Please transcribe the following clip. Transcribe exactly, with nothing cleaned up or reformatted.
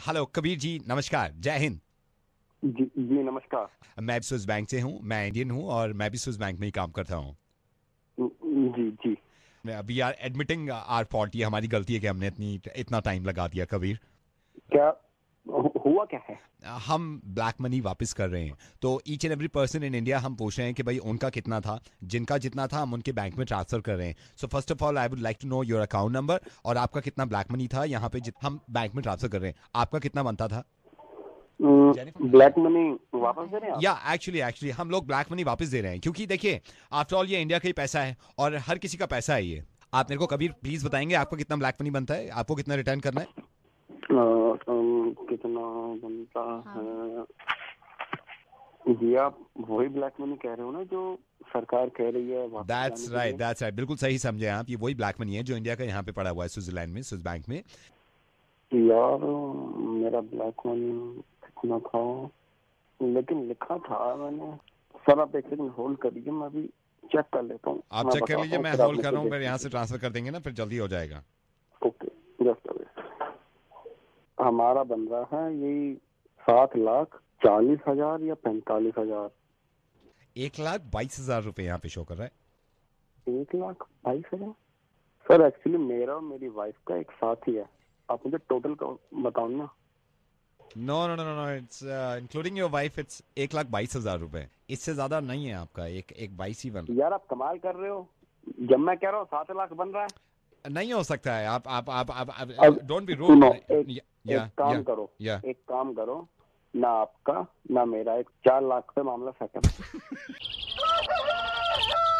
Hello Kabir ji, नमस्कार, जय हिंद। जी जी नमस्कार। मैं भी स्विस बैंक से हूँ, मैं इंडियन हूँ और मैं भी स्विस बैंक में ही काम करता हूँ। जी जी। We are admitting our fault, ये हमारी गलती है कि हमने इतनी इतना टाइम लगा दिया कबीर। क्या हु- हुआ क्या है? हम ब्लैक मनी वापस कर रहे हैं, तो each and every person in India हम पूछ रहे हैं कि भाई उनका कितना था, जिनका जितना था हम उनके बैंक में ट्रांसफर कर रहे हैं। So first of all I would like to know your account number और आपका कितना ब्लैक मनी था यहाँ पे जित हम बैंक में ट्रांसफर कर रहे हैं, आपका कितना बनता था। ब्लैक मनी वापस दे रहे हैं आप? या एक्चुअली एक्चुअली हम लोग ब्लैक मनी वापस दे रहे हैं, क्योंकि देखिए आफ्टर ऑल ये इंडिया का ही पैसा है और हर किसी का पैसा है ये। आप मेरे को कबीर प्लीज बताएंगे आपको कितना ब्लैक मनी बनता है, आपको कितना रिटर्न करना है। अ, अम, कितना बनता है? जी आप वही ब्लैक मनी कह रहे हो ना जो सरकार कह रही है वापस दैट्स जाने के राइट लिए? दैट्स राइट, बिल्कुल सही समझे आप, ये वही ब्लैक मनी है जो इंडिया का यहाँ पे पड़ा हुआ है स्विट्जरलैंड में, स्विस बैंक में। यार मेरा ब्लैक मनी कितना था, लेकिन लिखा था मैंने। सर आप एक सेकंड होल्ड करिए, मैं अभी चेक कर लेता हूँ, आप मैं चेक कर बताता लीजिए, हूँ, मैं फिर आप होल्ड मेरे कर को रहा हूँ, देख फिर यहाँ से लीजिए। ट्रांसफर कर देंगे ना, फिर जल्दी हो जाएगा। Okay, just a minute. हमारा बन रहा है यही सात लाख चालीस हजार या पैंतालीस हजार। एक लाख बाईस हजार रुपये यहाँ पे शो कर रहा एक लाख बाईस हजार। सर एक्चुअली मेरा और मेरी वाइफ का एक साथ ही है, आप मुझे टोटल का बताओ ना। है। No no no no, it's including your wife, it's एक लाख बाईस हजार रुपये, इससे ज्यादा नहीं है आपका, एक एक बाईस ही बन रहा यार आप कमाल कर रहे हो, जब मैं कह रहा हूँ सात लाख बन रहा है। है। नहीं हो सकता है, आप आप आप आप अब डोंट बी रूड। सुनो, एक एक या काम या करो, या एक काम करो, ना आपका ना मेरा, एक चार लाख पे मामला सेटल।